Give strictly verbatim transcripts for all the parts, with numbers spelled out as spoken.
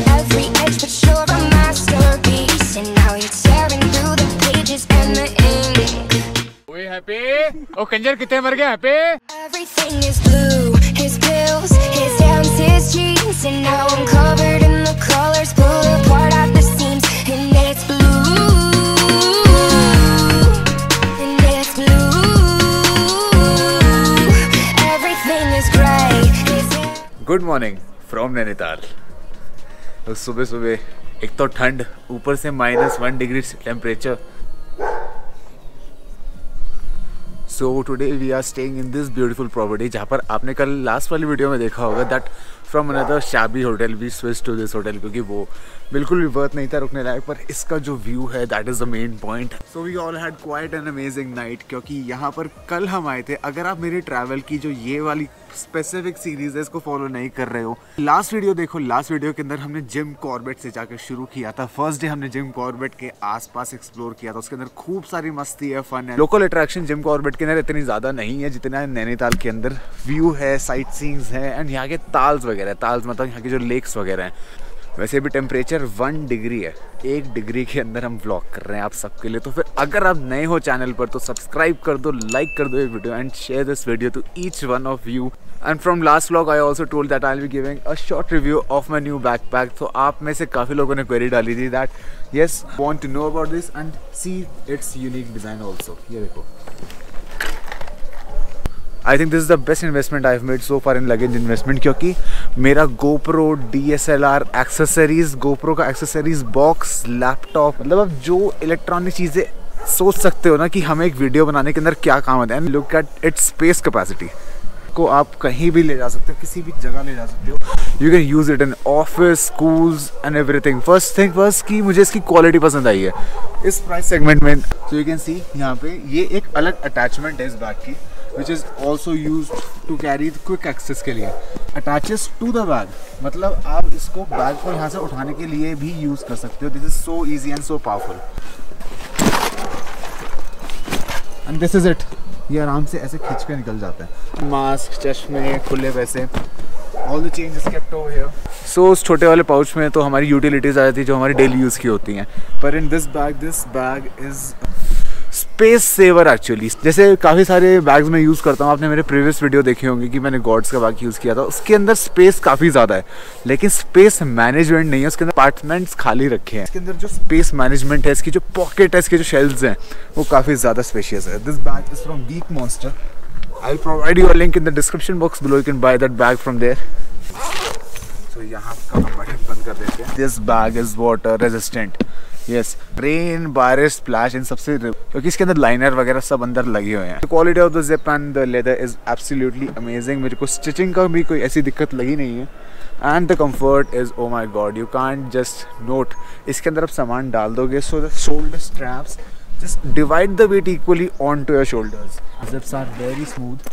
every edge, but you're a masterpiece. And now you're tearing through the pages and the ink. ओए Happy, ओ कंजर कितने मर गया Happy? Everything is blue, his pills, his hands, his jeans. And now I'm covered in the colors, pulled apart at the seams. And it's blue, and it's blue. Everything is gray. Good morning from Nainital. तो सुबह सुबह एक तो ठंड, ऊपर से minus one degree temperature. So today we are staying in this beautiful property, जहाँ पर आपने कल लास्ट वाली वीडियो में देखा होगा that from another shabby hotel we switch to this hotel, क्योंकि वो बिल्कुल भी वर्थ नहीं था रुकने लायक। पर इसका जो व्यू है that is the main point. So we all had quite an amazing night, क्योंकि यहाँ पर कल हम आए थे। अगर आप मेरी ट्रैवल की जो ये वाली स्पेसिफिक सीरीज है इसको फॉलो नहीं कर रहे हो, लास्ट वीडियो देखो। लास्ट वीडियो के अंदर हमने जिम कॉर्बेट से जाकर शुरू किया था। फर्स्ट डे हमने जिम कॉर्बेट के आसपास एक्सप्लोर किया था। उसके अंदर खूब सारी मस्ती है, फन है। लोकल अट्रैक्शन जिम कॉर्बेट के अंदर इतनी ज़्यादा नहीं है जितना नैनीताल के अंदर व्यू है, साइट सीन्स है एंड यहाँ के ताल्स वगैरह। ताल्स मतलब यहाँ के जो लेक्स वगैरह हैं। वैसे भी टेम्परेचर वन डिग्री है, एक डिग्री के अंदर हम व्लॉग कर रहे हैं आप सबके लिए। तो फिर अगर आप नए हो चैनल पर तो सब्सक्राइब कर दो, लाइक कर दो ये video and share this video to each one of you. And from last vlog I also told that I will be giving a short review of my new backpack. तो आप में से काफ़ी लोगों ने क्वेरी डाली थी that yes want to know about this and see its unique design also. ये देखो, I think this is the best investment I have made so far in luggage investment, क्योंकि मेरा GoPro, D S L R, accessories, GoPro का accessories box, laptop, मतलब आप जो electronic चीज़ें सोच सकते हो ना कि हमें एक वीडियो बनाने के अंदर क्या काम आता है, and look at its space capacity को आप कहीं भी ले जा सकते हो, किसी भी जगह ले जा सकते हो। You can use it in office, schools and everything. First thing first कि मुझे इसकी क्वालिटी पसंद आई है इस प्राइस सेगमेंट में। सो यू कैन सी यहाँ पे ये एक अलग अटैचमेंट है इस बैग की, which is also used to carry quick access के लिए। attaches to the bag, मतलब आप इसको बैग को यहाँ से उठाने के लिए भी यूज़ कर सकते हो। this is so easy and so powerful and this is it। ये आराम से ऐसे खींच कर निकल जाता है। मास्क, चश्मे, खुले पैसे, all the change is kept over here। so उस छोटे वाले पाउच में तो हमारी यूटिलिटीज़ आ जाती है जो हमारी डेली यूज़ की होती हैं। पर in this bag, this bag is space saver actually. जैसे काफ़ी सारे बैग्स मैं यूज़ करता हूँ, आपने मेरे प्रीवियस वीडियो देखे होंगे कि मैंने गॉड्स का बैग यूज़ किया था। उसके अंदर स्पेस काफ़ी ज़्यादा है, लेकिन स्पेस मैनेजमेंट नहीं है। उसके अंदर अपार्टमेंट्स खाली रखे हैं। इसके अंदर जो स्पेस मैनेजमेंट है, इसकी जो पॉकेट है, इसके जो शेल्व्स हैं, वो काफ़ी ज़्यादा स्पेशियस है। This bag is from Geek Monster. I will provide you a link in the description box below, you can buy that bag from there. So यहाँ का हम बटन बंद कर देते हैं। This bag is water resistant, yes, rain, बारिश, splash, इन सबसे, क्योंकि इसके अंदर लाइनर वगैरह सब अंदर लगे हुए हैं। Quality of the zip and the leather is absolutely amazing. मेरे को स्टिचिंग का भी कोई ऐसी दिक्कत लगी नहीं है। And the comfort is oh my god, you can't just note. इसके अंदर आप सामान डाल दोगे so the shoulder straps just divide the weight equally on to your shoulders. Zips are very smooth.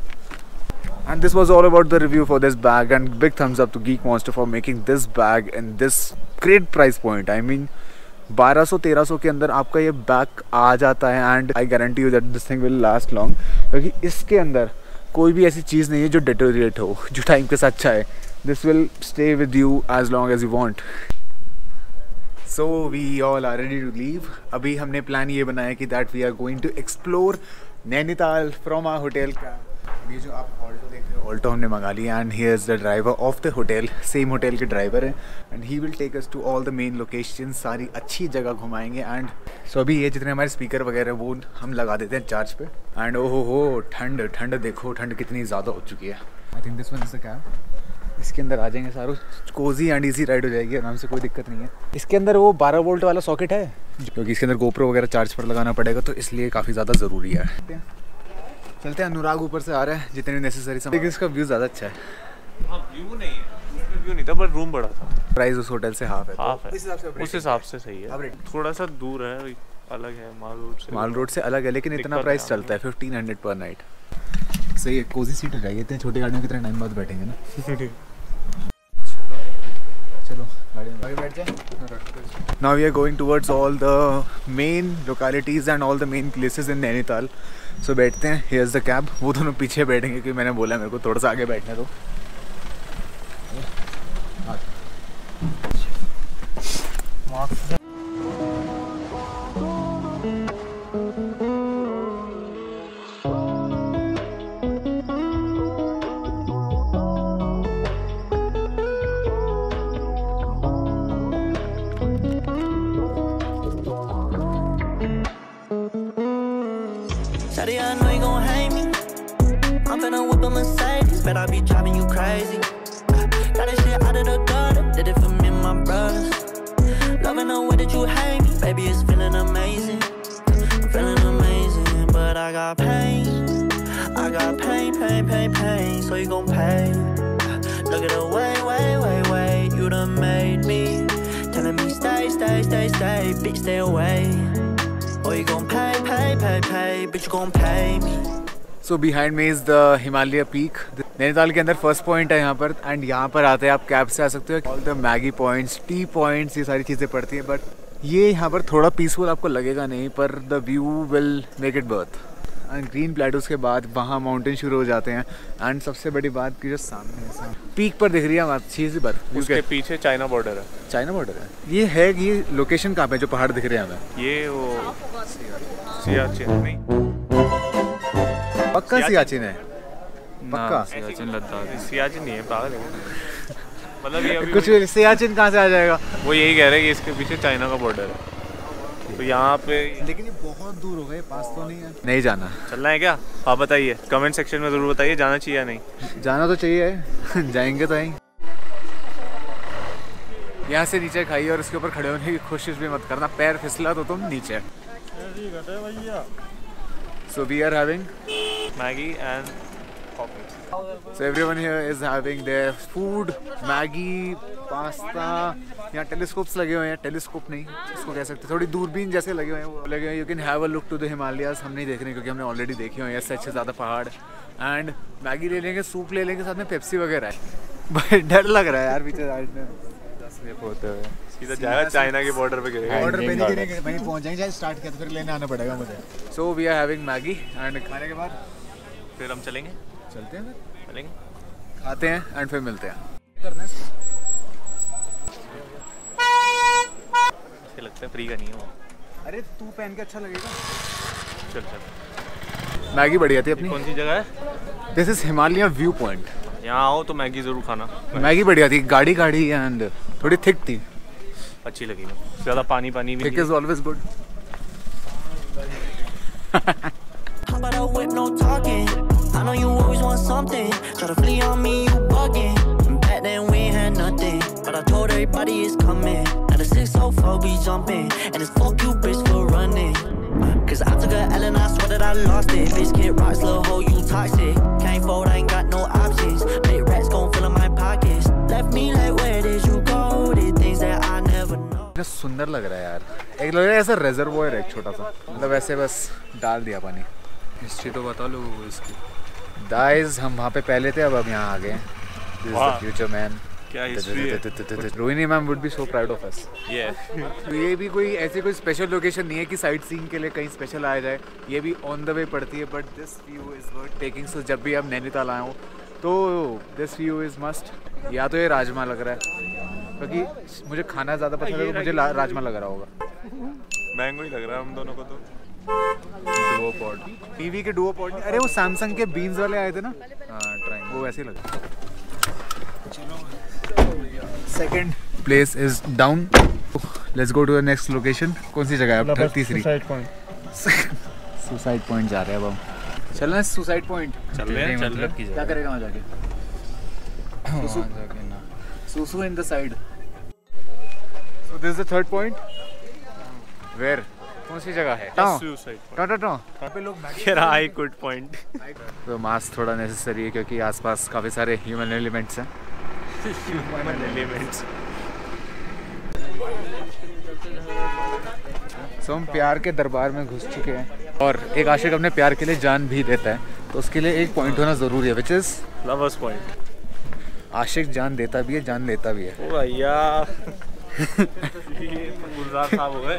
And this was all about the review for this bag, and big thumbs up to Geek Monster for making this bag in this great price point. I mean बारह सौ तेरह सौ के अंदर आपका ये bag आ जाता है and I guarantee you that this thing will last long, क्योंकि इसके अंदर कोई भी ऐसी चीज़ नहीं है जो डिटोरिएट हो, जो टाइम के साथ अच्छा है। This will stay with you as long as you want. So we all are ready to leave. अभी हमने प्लान ये बनाया कि that we are going to explore Nainital from our hotel का। ये जो आप ऑल्टो देख रहे हो, ऑल्टो हमने मंगा लिया and he is the driver of the hotel. Same hotel के ड्राइवर हैं and he will take us to all the main location. सारी अच्छी जगह घुमाएंगे। एंड सो अभी ये जितने हमारे स्पीकर वगैरह वो हम लगा देते हैं चार्ज पे। एंड ओ हो हो ठंड ठंड देखो, ठंड कितनी ज़्यादा हो चुकी है। I think this one is the cab. इसके अंदर आ जाएंगे सारों, कोजी एंड ईजी राइड हो जाएगी आराम से, कोई दिक्कत नहीं है। इसके अंदर वो बारह वोल्ट वाला सॉकेट है, क्योंकि इसके अंदर गोप्रो वगैरह चार्ज पर लगाना पड़ेगा, तो इसलिए काफ़ी ज़्यादा ज़रूरी है। चलते हैं। अनुराग ऊपर से आ रहा है, जितने नेसेसरी सब। लेकिन इसका व्यू ज़्यादा अच्छा है। हाँ, व्यू नहीं है, उसमें व्यू नहीं था, पर रूम बड़ा था। प्राइस उस होटल से हाफ है, हाफ है, उस हिसाब से उस हिसाब से सही है। थोड़ा सा दूर है, अलग है माल रोड से। माल रोड से अलग है, लेकिन इतना प्राइस चलता है फिफ्टीन हंड्रेड पर नाइट। सही है, कोजी सीट हो जाएगी। इतने छोटी गाड़ी में कितने टाइम बाद बैठेंगे ना। चलो गाड़ी में आगे बैठ जाए। Now we are going towards all the main localities and all the main places in Nainital. So बैठते हैं। Here's the cab। वो दोनों पीछे बैठेंगे क्योंकि मैंने बोला मेरे को थोड़ा सा आगे बैठने दो। finna whip a Mercedes, bet I be driving you crazy. Got that shit out of the gutter, did it for me and my brothers. Loving the way that you hate me, baby, it's feeling amazing. Feeling amazing, but I got pain. I got pain, pain, pain, pain, so you gon' pay. Look at the way, way, way, way you done made me. Telling me stay, stay, stay, stay, bitch, stay away. Or you gon' pay, pay, pay, pay, bitch, you gon' pay me. So behind me is the Himalaya peak. Nainital के अंदर first point है यहाँ पर, and यहाँ पर आते हैं आप कैब से आ सकते हो. All the Maggi points, tea points, ये सारी चीज़ें पड़ती हैं. बट ये यहाँ पर थोड़ा पीसफुल आपको लगेगा नहीं, पर the view will make it worth. And green plateaus के बाद वहाँ माउंटेन शुरू हो जाते हैं. एंड सबसे बड़ी बात कि जो सामने है पीक पर दिख रही है चीज़ पर, उसके पीछे चाइना बॉर्डर है. चाइना बॉर्डर है ये है. ये लोकेशन कहाँ पे जो पहाड़ दिख रहे हैं हमें? ये वो सियाचिन नहीं, पक्का सियाचिन है. पक्का सियाचिन लद्दाख. सियाचिन नहीं है, पागल है. मतलब ये अभी कुछ सियाचिन कहाँ से आ जाएगा? वो यही कह रहे हैं कि इसके पीछे चाइना का बॉर्डर है. तो यहाँ पे लेकिन ये बहुत दूर हो गए, पास तो नहीं है. नहीं जाना. चलना है क्या? आप बताइए, कमेंट सेक्शन में ज़रूर बताइए जाना चाहिए या नहीं. जाना तो चाहिए. जाएंगे तो यहीं. यहाँ से नीचे खाइए और इसके ऊपर खड़े होने की कोशिश भी मत करना, पैर फिसला तो तुम नीचे. So we are having Maggie and coffee. So everyone here is having their food, Maggie, pasta. यहाँ टेलीस्कोप्स लगे हुए हैं. टेलीस्कोप नहीं, इसको कह सकते, थोड़ी दूरबीन जैसे लगे हुए हैं वो लगे हुए हैं. You can have a look to the Himalayas. हम नहीं देख रहे क्योंकि हमने ऑलरेडी देखे हुए हैं इससे अच्छे ज़्यादा पहाड़. एंड मैगी ले लेंगे, सूप ले लेंगे, साथ में पेप्सी वगैरह है. बट डर लग रहा है यार पीछे साइड में दस मिनट होते हुए. सीधा जाएगा चाइना के बॉर्डर पे गिरेगा. बॉर्डर पे नहीं गिरेंगे, वहीं पहुंच जाएंगे. स्टार्ट किया तो फिर लेने आना पड़ेगा मुझे. So we are having Maggi and खाने के बाद फिर हम चलेंगे. चलते हैं, चलेंगे, खाते हैं एंड फिर मिलते हैं. ऐसे लगता है फ्री का नहीं है वो. अरे तू पहन के अच्छा लगेगा. चल चल. मैगी बढ़िया थी अपनी. कौन सी जगह है? This is Himalaya view point. यहाँ आओ तो मैगी ज़रूर खाना. मैगी बढ़िया थी, गाढ़ी गाढ़ी एंड थोड़ी थिक थी. अच्छी लगी ना, ज़्यादा पानी पानी भी. Thick is always good. How about a whip, no talking? I know you always want something. Try to flee on me, you bugging. Back then we ain't had nothing, but I told everybody it's coming. Now the six oh four be jumping, and it's fuck you bitch for running. Cause I took a L and I swear that I lost it. Bitch get rocks, little hoe, you toxic. Can't fold, I ain't got no options. Big rats gon' fill in my pockets. Left me like where did you go? Did things that I never know. सुंदर लग रहा है यार. एक लग रहा है ऐसा रेजर्वोयर है एक छोटा सा, मतलब ऐसे बस डाल दिया पानी. हिस्ट्री तो बता लो इसकी. गाइस हम वहाँ पे पहले थे, अब अब यहाँ आ गए. This is the future man. क्या हिस्ट्री है. Rohini ma'am would be so proud of us. ये तो ये भी कोई ऐसी कोई स्पेशल लोकेशन नहीं है कि साइट सीइंग के लिए कहीं स्पेशल आया जाए. ये भी ऑन द वे पड़ती है, but this view is worth taking. So जब भी आप नैनीताल आए हो तो दिस व्यू इज मस्ट. या तो ये राजमा लग रहा है क्योंकि मुझे खाना ज़्यादा पसंद है, तो मुझे राजमा लग रहा होगा. मैंगो ही लग रहा है हम दोनों को तो. डुओ पॉड, टीवी के डुओ पॉड. अरे वो सैमसंग के बीन्स वाले आए थे ना. हाँ ट्राई, वो वैसे ही लगा. Second place is down. Let's go to the next location. कौन सी जगह है? तीसरी. सुसाइड पॉइंट जा रहे हैं अब हम. चलना है सुसाइड पॉइंट. चल रहे हैं. चल रहे हैं. क्या करेगा वहाँ जाके? सुसु in the side. So this is the third point. Where? कौन सी जगह है? सुसाइड टॉ टॉ टॉ. पे लोग मेरा आई गुड पॉइंट. तो मास्क थोड़ा नेसेसरी है क्योंकि आसपास काफ़ी सारे ह्यूमन एलिमेंट्स हैं. Human elements. सो हम प्यार के दरबार में घुस चुके हैं और एक आशिक अपने प्यार के लिए जान भी देता है, तो उसके लिए एक पॉइंट होना ज़रूरी है, विच इज़ लवर्स पॉइंट. आशिक जान देता भी है, जान लेता भी है. ओ भैया ये गुलजार साहब हो गए.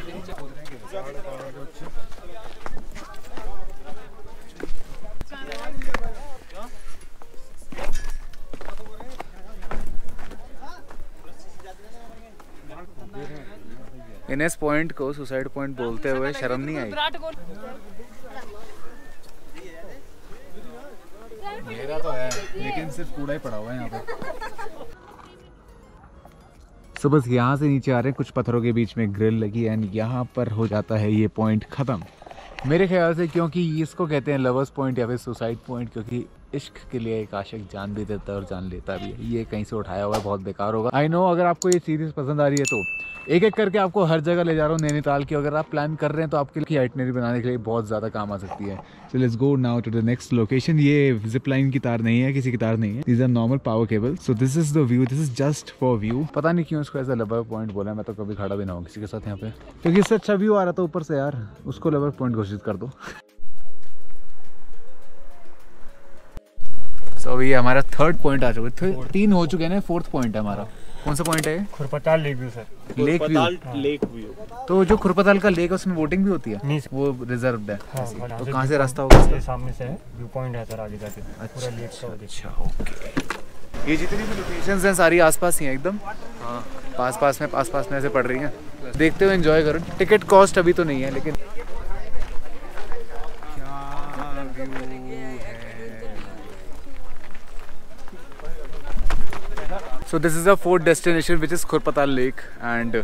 इन इस पॉइंट को सुसाइड पॉइंट बोलते हुए शर्म नहीं आई? मेरा तो है, लेकिन सिर्फ कूड़ा ही पड़ा हुआ है यहाँ पे. सो बस यहाँ से नीचे आ रहे हैं, कुछ पत्थरों के बीच में ग्रिल लगी एंड यहाँ पर हो जाता है ये पॉइंट ख़त्म. मेरे ख्याल से क्योंकि इसको कहते हैं लवर्स पॉइंट या फिर सुसाइड पॉइंट, क्योंकि इश्क के लिए एक आशिक जान भी देता है और जान लेता भी है। ये कहीं से उठाया हुआ है, बहुत बेकार होगा। आई नो अगर आपको ये सीरीज पसंद आ रही है तो एक एक करके आपको हर जगह ले जा रहा हूँ नैनीताल की। अगर आप प्लान कर रहे हैं तो आपके लिए आइटनरी बनाने के लिए बहुत ज़्यादा काम आ सकती है। So let's go now to the next location. ये जिप लाइन की तार नहीं है, किसी की तार नहीं है, these are normal power cable. So this is the view, this is just for view. पता नहीं क्यों इसको ऐसा लवर पॉइंट बोला, मैं तो कभी खड़ा भी ना हूँ किसी के साथ यहाँ पे, क्योंकि इससे अच्छा व्यू आ रहा था ऊपर से यार। उसको लवर पॉइंट घोषित कर दो। सो so, ये हमारा थर्ड पॉइंट आ चुका है, तीन हो चुके हैं, फोर्थ पॉइंट है हमारा। कौन सा पॉइंट है? Khurpatal lake view sir. Lake view, lake view. तो जो खुरपताल का लेक है उसमें बोटिंग भी होती है? नहीं, वो रिजर्व्ड है। हाँ, तो कहाँ से रास्ता होगा? ये सामने से है, व्यू पॉइंट है सर आगे जाके। पूरा लेक का। अच्छा ओके। ये जितनी भी लोकेशंस हैं सारी आसपास ही हैं एकदम। हाँ, पास पास में पास पास में ऐसे पड़ रही हैं। देखते हुए एंजॉय करो। टिकट कॉस्ट अभी तो नहीं है, लेकिन So this is our fourth destination, which is Khurpatal Lake, and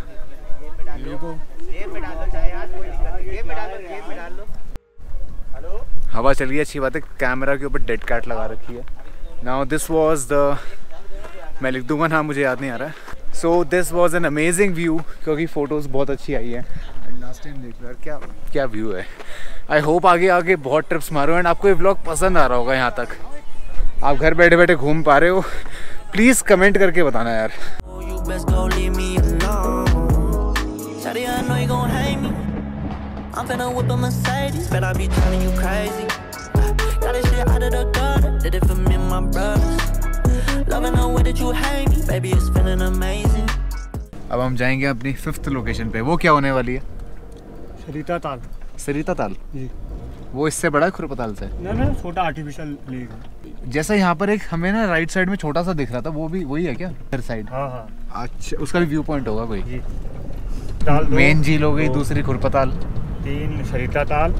हवा चल रही है, अच्छी बात है। कैमरा के ऊपर डेड कैट लगा रखी है। Now this was the, मैं लिख दूंगा नाम, मुझे याद नहीं आ रहा है। So this was an amazing view, क्योंकि फोटोज बहुत अच्छी आई है। लास्ट टाइम देख लो यार क्या क्या व्यू है। आई होप आगे आगे बहुत ट्रिप्स मारो एंड आपको ये व्लॉग पसंद आ रहा होगा। यहाँ तक आप घर बैठे बैठे घूम पा रहे हो, प्लीज कमेंट करके बताना यार। अब हम जाएंगे अपनी फिफ्थ लोकेशन पे। वो क्या होने वाली है? सरिता ताल। सरिता ताल जी। वो इससे बड़ा है खुरपताल से? ना ना, छोटा आर्टिफिशियल लेक है। जैसा यहाँ पर एक हमें ना राइट साइड में छोटा सा दिख रहा था, वो भी वही है क्या इधर साइड? हाँ हाँ। अच्छा, उसका भी व्यू पॉइंट होगा कोई? जी। ताल मेन झील हो गई, दूसरी खुरपताल, तीन सरिता ताल,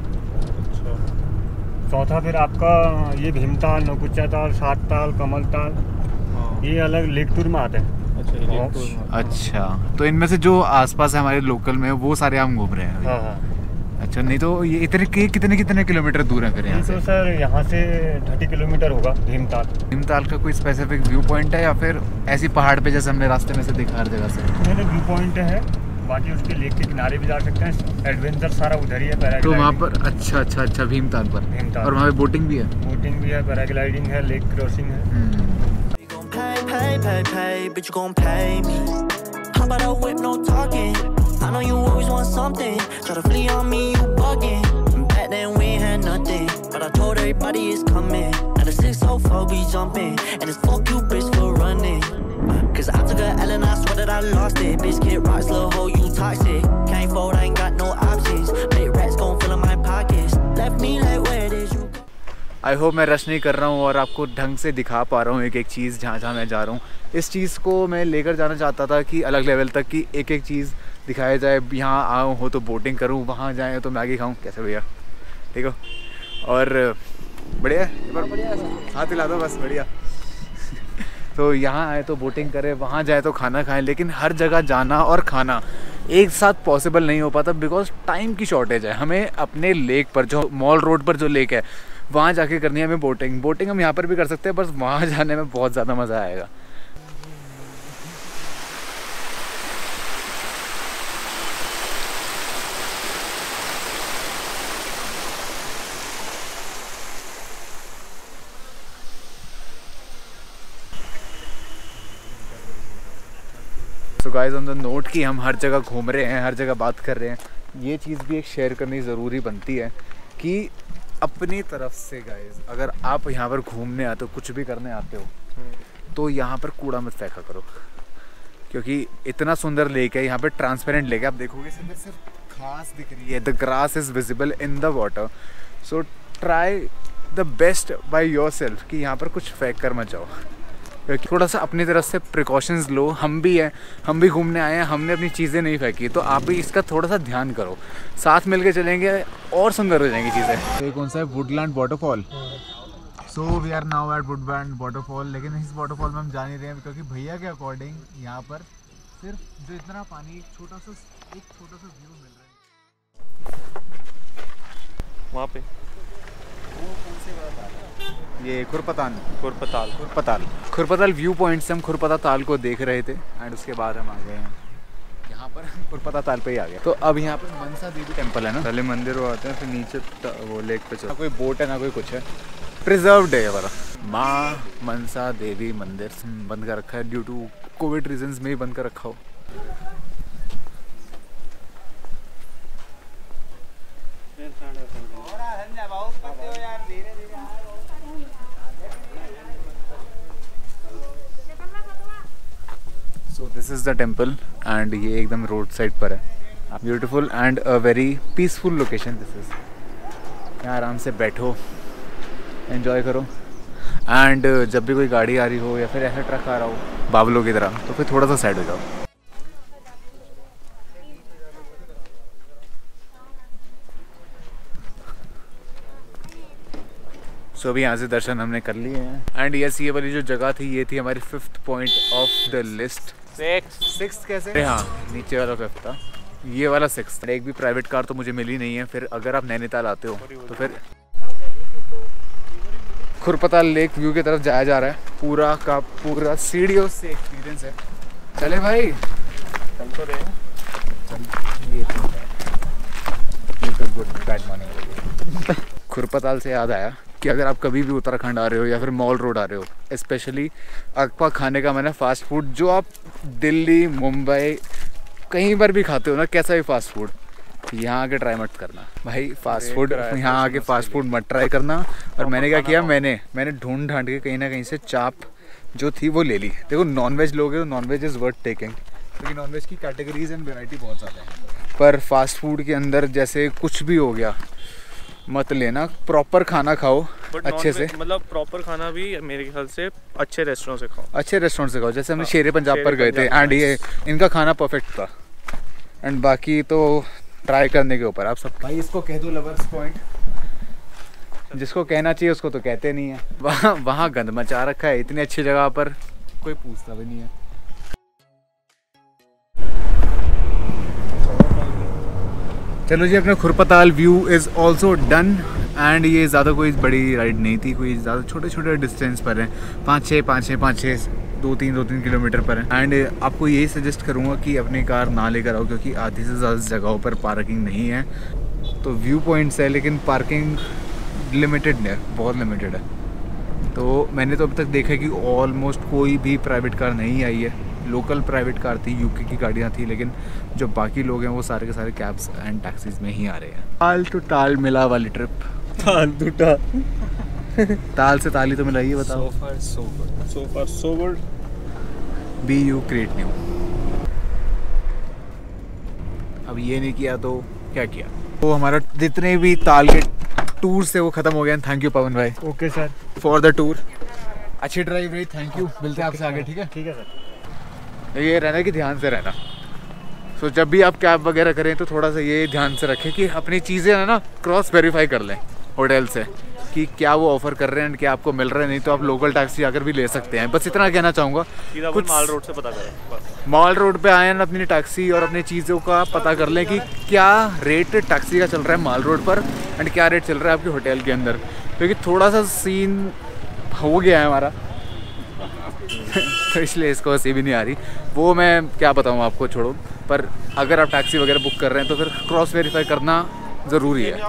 चौथा फिर आपका ये भीमताल, नौकुच्चा ताल, सात ताल, कमल ताल। ये अलग लेक टूर में आते हैं। अच्छा, अच्छा, तो इनमें से जो आसपास है हमारे लोकल में वो सारे हम घूम रहे हैं। हाँ हाँ। अच्छा, नहीं तो ये इतने कितने कितने किलोमीटर दूर है फिर यहाँ से? तो सर यहाँ से तीस किलोमीटर होगा भीमताल। भीमताल का कोई स्पेसिफिक व्यू पॉइंट है या फिर ऐसी पहाड़ पे जैसे हमने रास्ते में से देखा हर जगह से? नहीं, व्यू पॉइंट है, बाकी उसके लेक के किनारे भी जा सकते हैं। एडवेंचर सारा उधर ही है, पैराग्लाइडिंग। तो वहाँ पर अच्छा अच्छा अच्छा भीमताल पर भीमताल और वहाँ पे बोटिंग भी है? बोटिंग भी है, पैराग्लाइडिंग है, लेक क्रॉसिंग है। Pay, pay, pay, pay, bitch, you gon' pay me. How about a whip, no talking? I know you always want something. Try to flee on me, you bugging. Back then we ain't had nothing, but I told everybody it's coming. At the six oh four we jumping, and it's fuck you bitch for running. Cause I took a L and I swear that I lost it. Bitch get rocks, little hoe, you toxic. Can't fold, I ain't got no options. Big rats gon' fill in my pockets. Left me like where did you? I hope मैं rush नहीं कर रहा हूँ और आपको ढंग से दिखा पा रहा हूँ एक एक चीज़ जहाँ जहाँ मैं जा रहा हूँ। इस चीज़ को मैं लेकर जाना चाहता था कि अलग लेवल तक की एक एक चीज़ दिखाया जाए। यहाँ आऊँ हो तो बोटिंग करूँ, वहाँ जाए तो मैगी खाऊँ, कैसे भैया? ठीक हो? और बढ़िया है, हाथ हिला दो बस, बढ़िया। तो यहाँ आए तो बोटिंग करें, वहाँ जाए तो खाना खाएं, लेकिन हर जगह जाना और खाना एक साथ पॉसिबल नहीं हो पाता बिकॉज टाइम की शॉर्टेज है। हमें अपने लेक पर, जो मॉल रोड पर जो लेक है, वहाँ जाके करनी है हमें बोटिंग। बोटिंग हम यहाँ पर भी कर सकते हैं, बस वहाँ जाने में बहुत ज़्यादा मज़ा आएगा। तो गाइस ऑन द नोट कि हम हर जगह घूम रहे हैं, हर जगह बात कर रहे हैं, ये चीज़ भी एक शेयर करनी ज़रूरी बनती है कि अपनी तरफ से गाइस, अगर आप यहाँ पर घूमने आते हो, कुछ भी करने आते हो, तो यहाँ पर कूड़ा मत फेंका करो, क्योंकि इतना सुंदर लेक है। यहाँ पे ट्रांसपेरेंट लेक है, आप देखोगे सिर्फ सिर्फ घास दिख रही है, the grass is visible in the water. So try the best by yourself कि यहाँ पर कुछ फेंक कर मत जाओ, थोड़ा सा अपनी तरफ से प्रिकॉशंस लो। हम भी हैं, हम भी घूमने आए हैं, हमने अपनी चीज़ें नहीं फेंकी, तो आप भी इसका थोड़ा सा ध्यान करो। साथ मिलके चलेंगे और सुंदर हो जाएंगी चीज़ें। ये कौन सा है? Woodland waterfall. So we are now at Woodland waterfall, लेकिन इस वाटरफॉल में हम जा नहीं रहे हैं क्योंकि भैया के अकॉर्डिंग यहाँ पर सिर्फ जो इतना पानी, एक छोटा सा एक छोटा सा व्यू मिल रहा है। वहाँ पे। ये खुरपताल खुरपताल खुरपताल खुरपताल व्यू पॉइंट से हम खुरपता ताल को देख रहे थे एंड उसके बाद हम आ गए हैं यहाँ पर खुरपता ताल पे ही आ गए। तो अब यहाँ पर मनसा देवी टेम्पल है ना, पहले मंदिर वो आते हैं फिर नीचे वो लेक पे चलते। ना कोई बोट है ना कोई कुछ है, प्रिजर्व्ड है ये वाला। माँ मनसा देवी मंदिर बंद कर रखा है ड्यू टू कोविड रीजंस में ही बंद कर रखा हो। So this is the temple and ये एकदम रोड साइड पर है। Beautiful and a very peaceful location this is. यहाँ आराम से बैठो, एंजॉय करो एंड जब भी कोई गाड़ी आ रही हो या फिर ऐसा ट्रक आ रहा हो बावलों की तरह तो फिर थोड़ा सा साइड हो जाओ। सो so, अभी यहाँ से दर्शन हमने कर लिए हैं एंड यस ये वाली जो जगह थी ये थी हमारी fifth point of the list. Six six कैसे? हाँ नीचे वाला फिफ्थ था, ये वाला सिक्स। एक भी प्राइवेट कार तो मुझे मिली नहीं है। फिर अगर आप नैनीताल आते हो तो फिर खुरपताल लेक व्यू की तरफ जाया जा रहा है। पूरा का पूरा सीढ़ियों से एक्सपीरियंस है। चले भाई चल तो रहे हैं। चल ये तो है, ये तो गुड बैड मॉर्निंग। खुरपताल से याद आया कि अगर आप कभी भी उत्तराखंड आ रहे हो या फिर मॉल रोड आ रहे हो, स्पेशली अकपा खाने का मैंने फ़ास्ट फूड जो आप दिल्ली मुंबई कहीं पर भी खाते हो ना, कैसा भी फ़ास्ट फूड, यहाँ आके ट्राई मत करना भाई। फ़ास्ट फूड यहाँ आके फ़ास्ट फूड मत ट्राई करना। और मैंने क्या किया, मैंने मैंने ढूंढ ढांड के कहीं ना कहीं से चाप जो थी वो ले ली। देखो नॉनवेज लोगे तो नॉनवेज इज़ वर्थ टेकिंग, क्योंकि नॉनवेज की कैटेगरीज एंड वेराइटी बहुत ज़्यादा है। पर फास्ट फूड के अंदर जैसे कुछ भी हो गया मत लेना, प्रॉपर खाना खाओ अच्छे से। मतलब प्रॉपर खाना भी मेरे ख्याल से अच्छे रेस्टोरेंट से खाओ, अच्छे रेस्टोरेंट से खाओ। जैसे हमने शेरे पंजाब पर गए थे एंड ये इनका खाना परफेक्ट था। एंड बाकी तो ट्राई करने के ऊपर आप सब। भाई इसको कह दो लवर्स पॉइंट, जिसको कहना चाहिए उसको तो कहते नहीं है। वहाँ वहाँ गंद मचा रखा है इतनी अच्छी जगह पर, कोई पूछता भी नहीं है। चलो जी, अपना Khurpatal view is also done and ये ज़्यादा कोई बड़ी राइड नहीं थी, कोई ज़्यादा छोटे छोटे डिस्टेंस पर है, पाँच छः पाँच छः पाँच छः दो तीन दो तीन किलोमीटर पर है। एंड आपको यही सजेस्ट करूँगा कि अपनी कार ना लेकर आओ, क्योंकि आधी से ज़्यादा जगहों पर पार्किंग नहीं है। तो व्यू पॉइंट्स है लेकिन पार्किंग लिमिटेड है, बहुत लिमिटेड है। तो मैंने तो अब तक देखा कि ऑलमोस्ट कोई भी प्राइवेट कार नहीं आई है। लोकल प्राइवेट कार थी, यूके की गाड़ियाँ थी, लेकिन जो बाकी लोग हैं वो सारे के सारे कैब्स एंड टैक्सीज में ही आ रहे हैं। ताल टू ताल मिला वाली ट्रिप। ताल टू ताल ताल से ताली तो मिला, ये बताओ। So far so good. So far so good. Be you create new. अब ये नहीं किया तो क्या किया। तो हमारा जितने भी ताल के टूर से वो खत्म हो गए। थैंक यू पवन भाई। Okay sir, for the tour. अच्छी ड्राइव रही, थैंक यू। मिलते हैं आपसे आगे, ठीक है? ठीक है सर। ये रहना कि ध्यान से रहना। सो so, जब भी आप कैब वगैरह करें तो थोड़ा सा ये ध्यान से रखें कि अपनी चीज़ें है ना क्रॉस वेरीफाई कर लें होटल से कि क्या वो ऑफ़र कर रहे हैं, क्या आपको मिल रहा है। नहीं तो आप लोकल टैक्सी आकर भी ले सकते हैं। बस इतना कहना चाहूँगा। कुछ माल रोड से पता करें, मॉल रोड पे आए हैं, अपनी टैक्सी और अपनी चीज़ों का पता कर लें कि क्या रेट टैक्सी का चल रहा है मॉल रोड पर एंड क्या रेट चल रहा है आपके होटल के अंदर, क्योंकि थोड़ा सा सीन हो गया है हमारा तो इसलिए इसको हंसी भी नहीं आ रही। वो मैं क्या बताऊँ आपको, छोड़ो। पर अगर आप टैक्सी वगैरह बुक कर रहे हैं तो फिर क्रॉस वेरीफाई करना ज़रूरी है।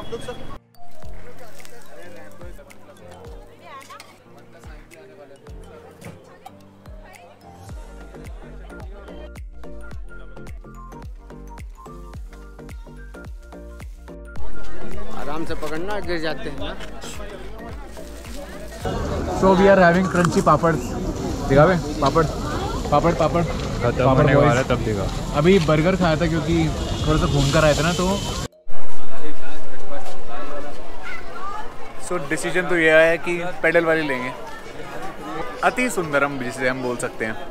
आराम से पकड़ना, गिर जाते हैं ना। So we are having crunchy papad. दिखावे पापड़ पापड़ पापड़ खत्म होने वाला है तब देखा। अभी बर्गर खाया था क्योंकि थोड़ा सा घूम कर आए थे ना। तो सो so, डिसीजन तो ये आया कि पेडल वाली लेंगे, अति सुंदरम जिसे हम बोल सकते हैं।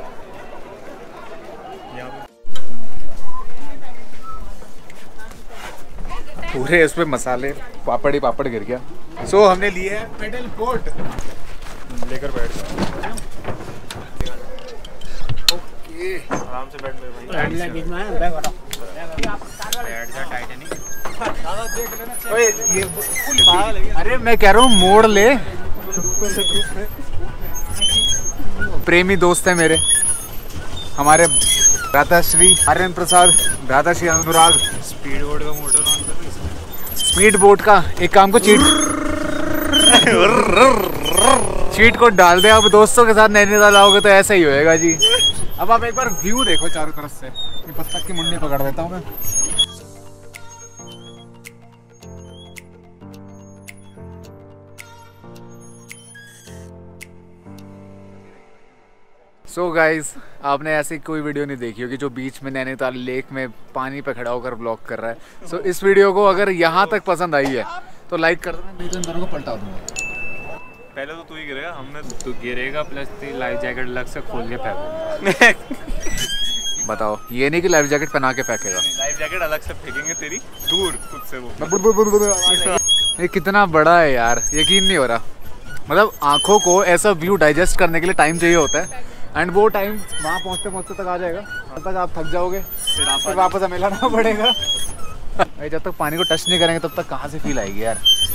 पूरे इस पे मसाले, पापड़ ही पापड़ गिर गया। सो so, हमने लिए है पेडल बोट, लेकर बैठ जाओ। ओके, आराम से बैठ ले भाई। बैठ जा टाइटनिक। ओए ये अरे मैं कह रहा हूँ मोड़ ले। प्रेमी दोस्त है मेरे हमारे भ्राताश्री आर्यन प्रसाद, भ्राताश्री अनुराग। स्पीड बोट का मोटर ऑन कर। स्पीड बोट का एक काम को चीट चीट को डाल दे। अब दोस्तों के साथ नैनीताल आओगे तो ऐसा ही होएगा जी। अब आप एक बार व्यू देखो चारों तरफ से। ये बत्तख की मुंडी पकड़ देता हूँ मैं। सो so गाइज, आपने ऐसी कोई वीडियो नहीं देखी होगी जो बीच में नैनीताल लेक में पानी पे खड़ा होकर ब्लॉग कर रहा है। सो so, इस वीडियो को अगर यहाँ तक पसंद आई है तो लाइक कर देना, नहीं तो इन दोनों को पलटा दूंगा। पहले तो तू ही गिरेगा, हमने तू गिरेगा प्लस लाइफ जैकेट अलग से खोल के फेंकूंगा। बताओ, ये नहीं कि लाइफ जैकेट पहना के फेंकेगा। लाइफ जैकेट अलग से फेंकेंगे तेरी दूर खुद से वो। ये कितना बड़ा है यार, यकीन नहीं हो रहा। मतलब आंखों को ऐसा व्यू डाइजेस्ट करने के लिए टाइम चाहिए होता है, एंड वो टाइम वहाँ पहुँचते पहुँचते तक आ जाएगा। तब तक आप थक जाओगे, फिर वापस हमें लाना पड़ेगा। भाई जब तक पानी को टच नहीं करेंगे तब तक कहाँ से फील आएगी यार।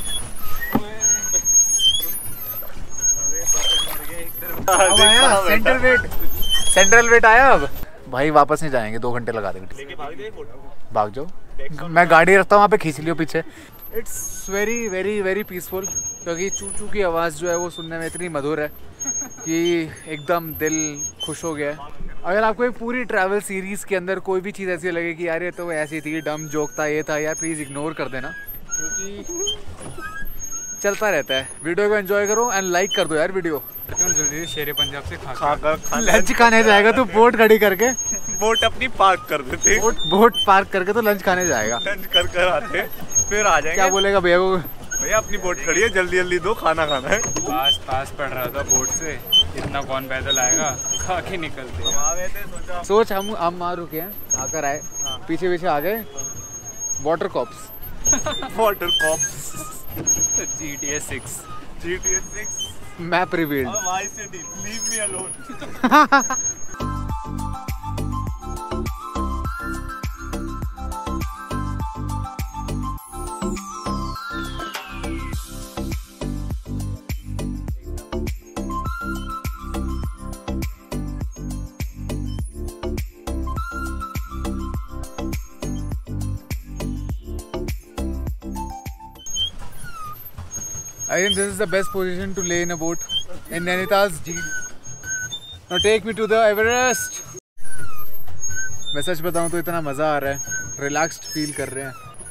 अब आया सेंट्रल वेट, सेंट्रल वेट आया। अब भाई वापस नहीं जाएंगे, दो घंटे लगा देंगे। भाग जाओ, मैं गाड़ी रखता हूँ वहाँ पे, खींच लियो पीछे। It's very very very peaceful, क्योंकि चू चू की आवाज़ जो है वो सुनने में इतनी मधुर है कि एकदम दिल खुश हो गया है। अगर आपको एक पूरी ट्रैवल सीरीज़ के अंदर कोई भी चीज़ ऐसी लगे कि यार ये तो ऐसी थी, डम जोक था, ये था, यार प्लीज़ इग्नोर कर देना, क्योंकि चलता रहता है। वीडियो को एंजॉय करो एंड लाइक कर दो यार वीडियो। जल्दी शेरे पंजाब से खा खाकर खा लंच खाने जाएगा तो बोट खड़ी करके, बोट अपनी पार्क कर देते, बोट बोट पार्क करके तो लंच खाने जाएगा। लंच कर कर आते फिर आ जाएंगे। क्या बोलेगा भैया को, भैया अपनी बोट खड़ी है, जल्दी जल्दी दो, खाना खाना है। पास पास पड़ रहा था बोट से, इतना कौन पैदल आएगा, खा के निकलते। सोच हम हम वहाँ रुके हैं, आकर आए, पीछे पीछे आ गए water cops. Water cops, G T S six, G T S six, map revealed. Why city, leave me alone. I think this is the best position to lay in a boat in Nainital's Jheel. Now take me to the Everest. मैं सच बताऊं तो इतना मज़ा आ रहा है, relaxed feel कर रहे हैं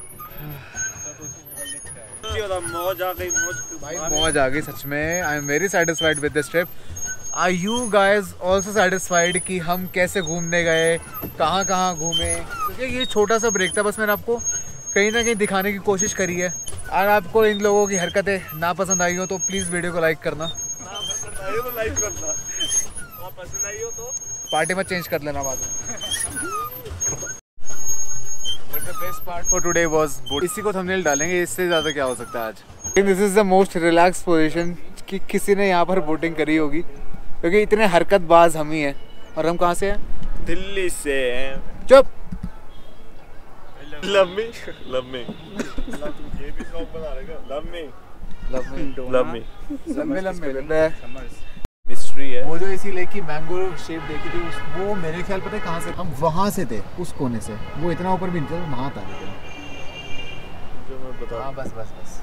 मौज आ गई, भाई मौज आ गई सच में। I am very satisfied with this trip. Are you guys also satisfied कि हम कैसे घूमने गए, कहाँ कहाँ घूमे? क्योंकि ये छोटा सा ब्रेक था, बस मैंने आपको कहीं ना कहीं दिखाने की कोशिश करी है। और आपको इन लोगों की हरकतें ना पसंद आई हो तो प्लीज़ वीडियो को लाइक करना, ना पसंद आई हो तो लाइक करना, और पसंद आई हो तो पार्टी में चेंज कर लेना बाद में। But the best part for today was boat. इसी को थंबनेल डालेंगे, इससे ज़्यादा क्या हो सकता है आज। This is the most relax position कि किसी ने यहाँ पर बोटिंग करी होगी, क्योंकि इतने हरकतबाज हम ही हैं। और हम कहाँ से हैं? दिल्ली से हैं। चुप। लम्मी लम्मी ये भी सॉन्ग बना रहेगा। लम्मी लम्बे लम्मी लम्बे लम्बे मिस्ट्री है। वो जो इसी लेक की मैंगो शेप देखी थी उस, वो मेरे ख्याल पता है कहाँ से, हम वहाँ से थे, उस कोने से। वो इतना ऊपर भी नहीं था, वहाँ था। जो मैं बता हाँ बस बस बस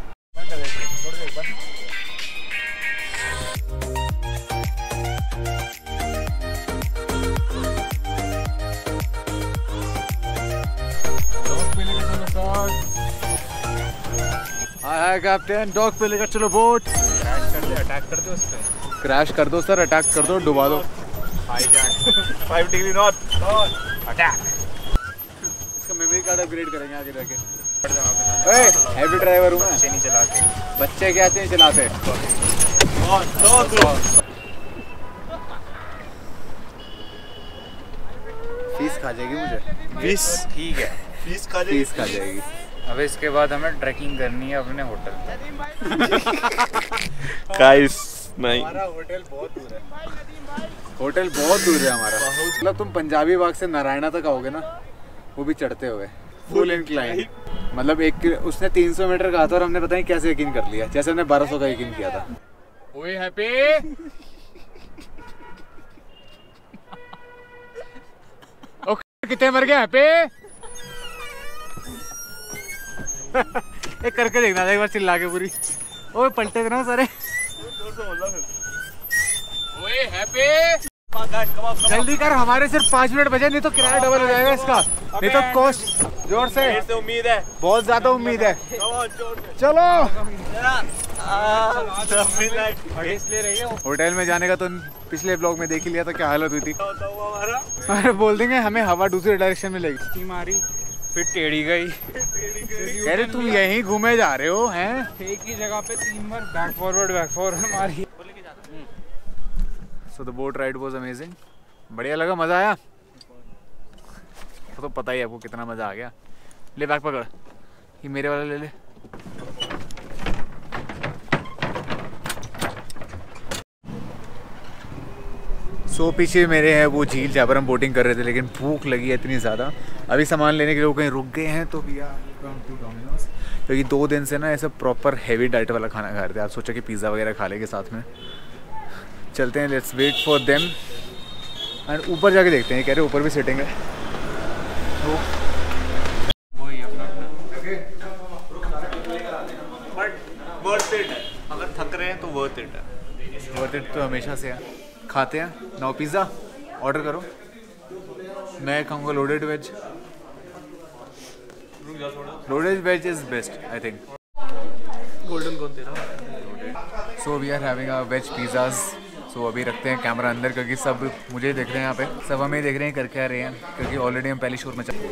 हाय कैप्टन, डॉग पे लेकर चलो बोट। क्रैश कर दे, अटैक कर दो उस पे। क्रैश कर दो सर, अटैक कर दो, डुबा दो। Five degree north attack. इसका मेमोरी कार्ड अपग्रेड करेंगे आगे जाके। ओए हैवी ड्राइवर हूँ मैं। बच्चे नहीं चलाते, बच्चे क्या नहीं चलाते। फीस खा जाएगी मुझे। फीस ठीक है, फीस खा जाएगी, फीस खा जाएगी। अब इसके बाद हमें ट्रैकिंग करनी है अपने होटल पे। गाइस नहीं, हमारा होटल बहुत दूर है। होटल बहुत दूर है हमारा। मतलब तुम पंजाबी बाग से नारायणा तक आओगे ना, वो भी चढ़ते हुए। Full incline. मतलब एक उसने तीन सौ मीटर कहा था और हमने पता नहीं कैसे यकीन कर लिया, जैसे हमने बारह सौ का यकीन किया था। ओए हैप्पी ओके कितने मर गए हैप्पी? एक करके देखना था एक बार चिल्ला के पूरी। ओए पलटे थे ना सारे। ओए हैप्पी जल्दी कर, हमारे सिर्फ पाँच मिनट बचे, नहीं तो किराया डबल हो जाएगा इसका, नहीं तो कॉस्ट। जोर से उम्मीद है, बहुत ज्यादा उम्मीद है। चलो होटल में जाने का तो पिछले ब्लॉग में देख ही लिया था क्या हालत हुई थी। अरे बोल देंगे हमें हवा दूसरी डायरेक्शन में लेगी मारी, फिर टेढ़ी गई। कह रहे तुम यहीं घूमे जा रहे हो हैं? एक ही जगह पे तीन बार बैक फॉरवर्ड बैक फॉरवर्ड मारी। So the boat ride was amazing, बढ़िया लगा, मज़ा आया। तो, तो पता ही है आपको कितना मज़ा आ गया। ले बैग पकड़, ये मेरे वाला ले ले। सो so, पीछे मेरे है वो झील जहाँ पर हम बोटिंग कर रहे थे, लेकिन भूख लगी है इतनी ज़्यादा। अभी सामान लेने के लिए कहीं रुक गए हैं, तो भैया क्योंकि दो दिन से ना ऐसा प्रॉपर हैवी डाइट वाला खाना खा रहे थे। आप सोचा कि पिज़्ज़ा वगैरह खा लेंगे साथ में। चलते हैं, let's wait for them and ऊपर जाके देखते हैं। कह रहे ऊपर भी सेटिंग है तो वही अपना बट वर्थ इट है, अगर थक रहे हैं तो वर्थ इट है। वर्थ इट तो हमेशा से है। खाते हैं नाउ, पिज़्ज़ा ऑर्डर करो। मैं खाऊंगा loaded veg. Loaded veg is best I think. Golden कौन तेरा? So we are having a veg pizzas. सो अभी रखते हैं कैमरा अंदर, क्योंकि सब मुझे देख रहे हैं यहाँ पे, सब हमें देख रहे हैं कर क्या रहे हैं, क्योंकि ऑलरेडी हम पहले शोर में चल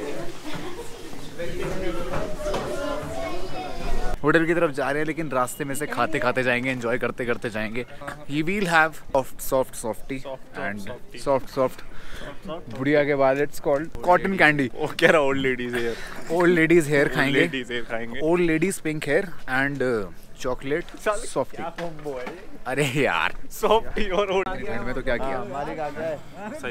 होटल की तरफ जा रहे हैं, लेकिन रास्ते में से खाते खाते जाएंगे, एंजॉय करते करते जाएंगे। He will have soft soft softy and soft soft बुढ़िया के बाद इट्स कॉल्ड कॉटन कैंडी। ओ कह रहा old ladies hair, old ladies hair खाएंगे, लेडीज हेयर खाएंगे, old ladies pink hair and chocolate softy. अरे यार सॉफ्टी और ओल्ड में तो क्या किया सही।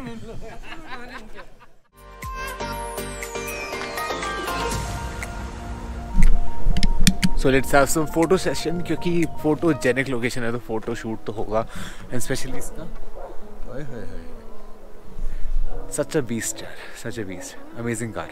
So let's have some photo session, क्योंकि फोटोजेनिक लोकेशन है तो फोटो शूट तो होगा, एंड स्पेशली इसका सच अ बीस्ट यार, such a beast, amazing car.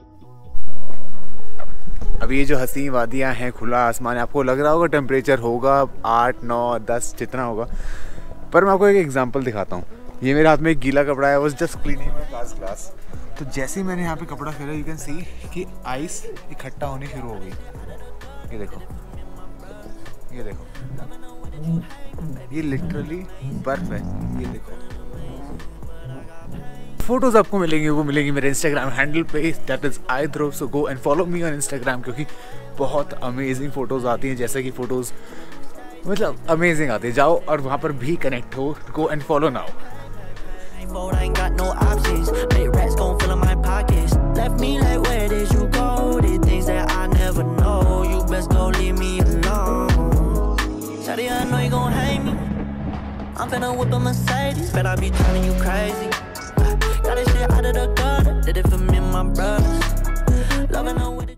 अभी ये जो हसीन वादियाँ हैं, खुला आसमान, आपको लग रहा होगा टेम्परेचर होगा आठ नौ दस जितना होगा, पर मैं आपको एक एग्जांपल दिखाता हूँ। ये मेरे हाथ में एक गीला कपड़ा है, was just cleaning my glass glass तो जैसे ही मैंने यहाँ पे कपड़ा फेरा, यू कैन सी कि आइस इकट्ठा होनी शुरू हो गई। ये देखो, ये देखो, ये लिटरली बर्फ है। ये देखो, फोटोज आपको मिलेंगी, वो मिलेंगी मेरे इंस्टाग्राम हैंडल पे, that is I Dhruv. So go and follow me on Instagram, क्योंकि बहुत अमेजिंग फोटोज आती हैं, जैसे कि फोटोज मतलब अमेजिंग आती है। जाओ और वहाँ पर भी कनेक्ट हो। Go and follow now. I'm finna whip a Mercedes, bet I be driving you crazy. Got this shit out of the gutter, did it for me and my brothers. Loving her with it.